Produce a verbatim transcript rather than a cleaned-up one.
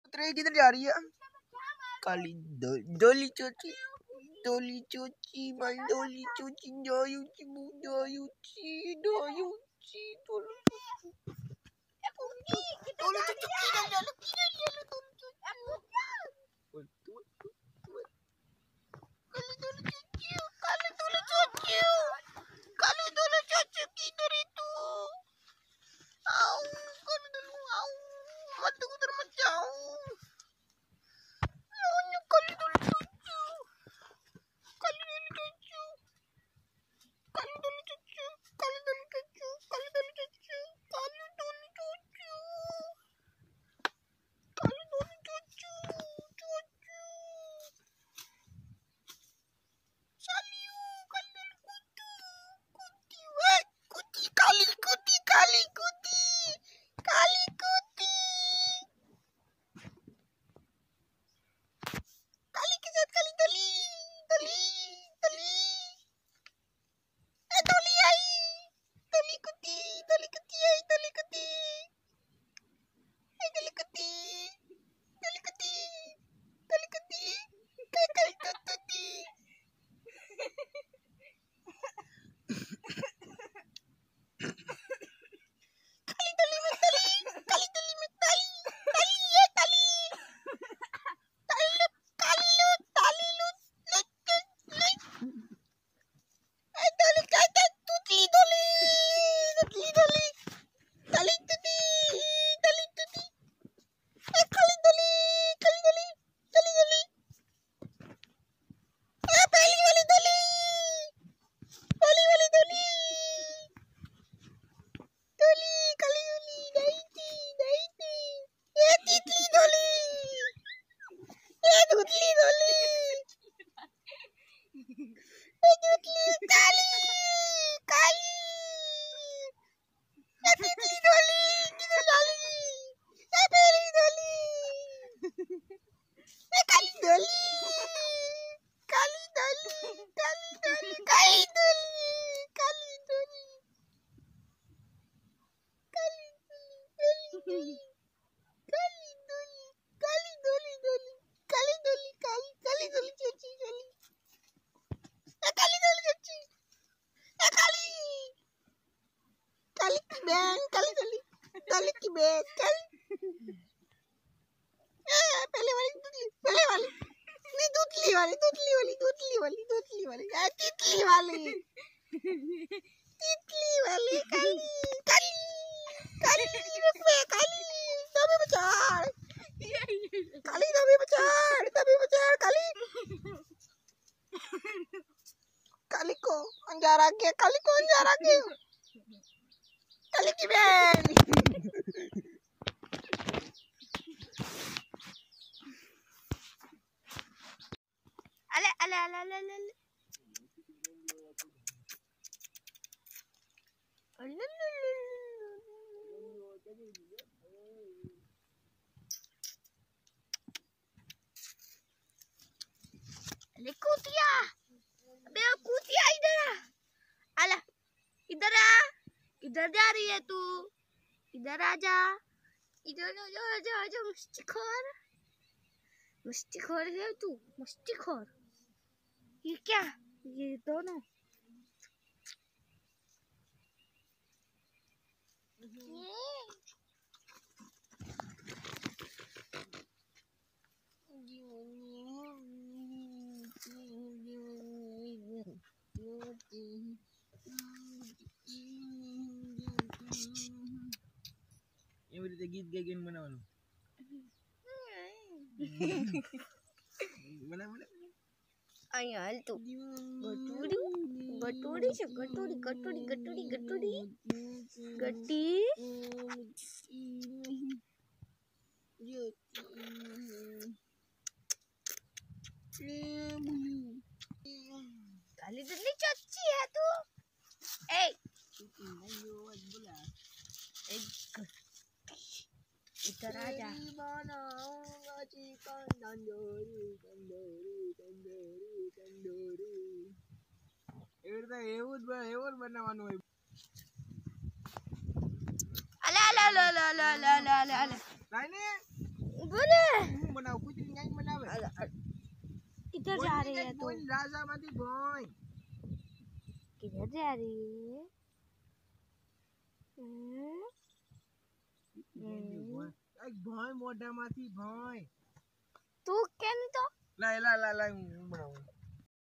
पुत्र किधर जा रही है? काली दो, डोली चोची डोली चोची माय डोली चोची डोयुची डोयुची डोयुची डोली डोली पहले वाली पहले वाली नहीं दूधली वाली दूधली वाली दूधली वाली दूधली वाली तितली वाली तितली वाली काली काली काली काली तभी बचाड़ काली तभी बचाड़ तभी बचाड़ काली काली को अंजारा के काली को अंजारा के काली की बहन अले अले अले अले अले अले कुतिया अबे कुतिया इधर आ अला इधर आ इधर जा रही है तू इधर आ जा इधर आ जा जा जा मस्तीखोर मस्तीखोर है तू मस्तीखोर ये क्या ये दोनों ये berita git gagen mana mana mana mana ayal tu gaturi gaturi se gaturi gaturi gaturi gaturi gati kali dulu caci ya tu eh इधर आ जा अले अले अले अले अले अले अले बोले आ रही है तू? राजा माती भाई किधर जा रही है? हम्म? हम्म? एक भाई मोटा माती भाई तू क्या नहीं तो ला ला ला ला